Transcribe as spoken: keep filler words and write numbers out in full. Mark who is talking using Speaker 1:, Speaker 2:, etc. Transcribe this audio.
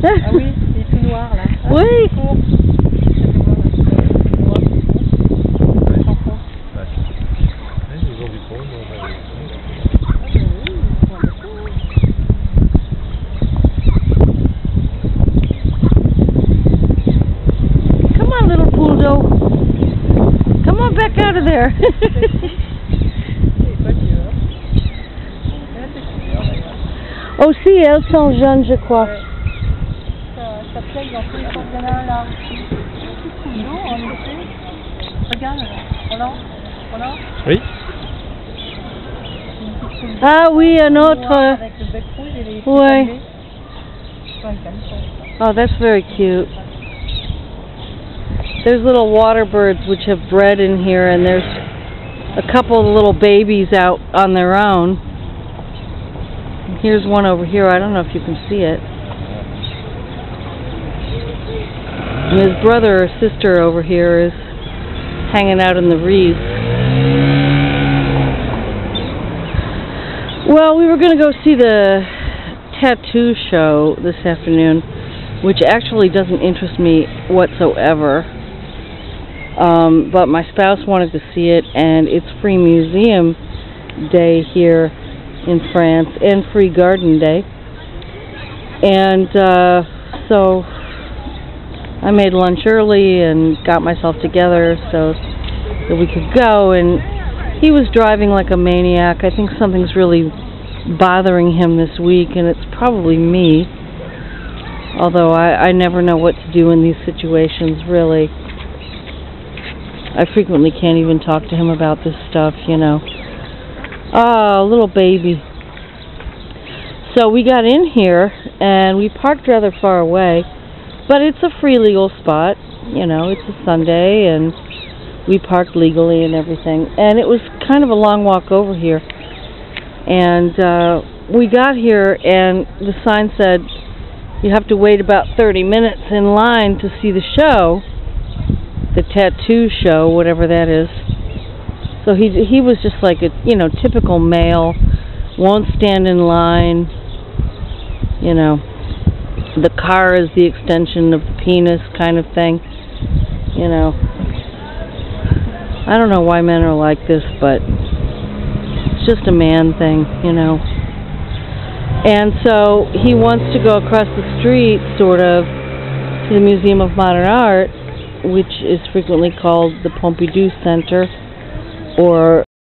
Speaker 1: Ah oui, il est tout noir là. Ah,
Speaker 2: oui. Come on, little Poule D'Eau. Come on back out of there. Oh si, elles sont jeunes, je crois.
Speaker 1: Ouais. Ça, ça plaît dans tous les sens. Il y en a un là aussi. Petit Poule D'Eau, en effet. Regarde là. Voilà. Voilà.
Speaker 3: Oui.
Speaker 2: Ah oui, un autre.
Speaker 1: Avec le bec rouge et les
Speaker 2: ouais.
Speaker 1: Pelés.
Speaker 2: Oh, that's very cute. There's little water birds which have bred in here, and there's a couple of little babies out on their own. Here's one over here. I don't know if you can see it. And his brother or sister over here is hanging out in the reeds. Well, we were going to go see the tattoo show this afternoon, which actually doesn't interest me whatsoever. Um, but my spouse wanted to see it, and it's free museum day here in France, and free garden day. And uh, so I made lunch early and got myself together so that we could go, and he was driving like a maniac. I think something's really bothering him this week, and it's probably me. Although I, I never know what to do in these situations, really. I frequently can't even talk to him about this stuff, you know. Oh, little baby. So we got in here, and we parked rather far away, but it's a free legal spot. You know, it's a Sunday, and we parked legally and everything. And it was kind of a long walk over here. And uh, we got here, and the sign said you have to wait about thirty minutes in line to see the show, the tattoo show, whatever that is. So he he was just like a, you know, typical male, won't stand in line, you know, the car is the extension of the penis kind of thing, you know. I don't know why men are like this, but it's just a man thing, you know. And so he wants to go across the street, sort of, to the Museum of Modern Art, which is frequently called the Poule D'Eau Center, or